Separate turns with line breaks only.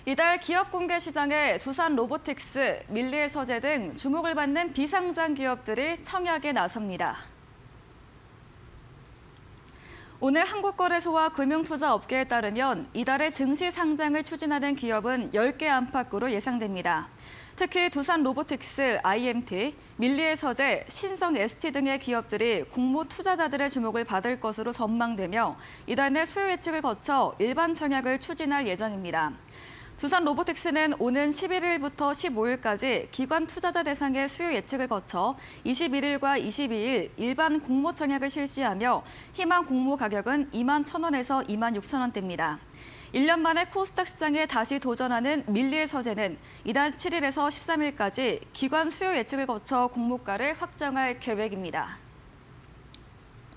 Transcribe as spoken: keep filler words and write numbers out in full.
이달 기업 공개 시장에 두산 로보틱스, 밀리의서재 등 주목을 받는 비상장 기업들이 청약에 나섭니다. 오늘 한국거래소와 금융투자업계에 따르면 이달에 증시 상장을 추진하는 기업은 열 개 안팎으로 예상됩니다. 특히 두산 로보틱스, 아이엠티, 밀리의서재, 신성 에스티 등의 기업들이 공모 투자자들의 주목을 받을 것으로 전망되며 이달 내 수요 예측을 거쳐 일반 청약을 추진할 예정입니다. 두산 로보틱스는 오는 십일 일부터 십오 일까지 기관 투자자 대상의 수요 예측을 거쳐 이십일 일과 이십이 일 일반 공모 청약을 실시하며 희망 공모 가격은 이만 천 원에서 이만 육천 원대입니다. 일 년 만에 코스닥 시장에 다시 도전하는 밀리의서재는 이달 칠 일에서 십삼 일까지 기관 수요 예측을 거쳐 공모가를 확정할 계획입니다.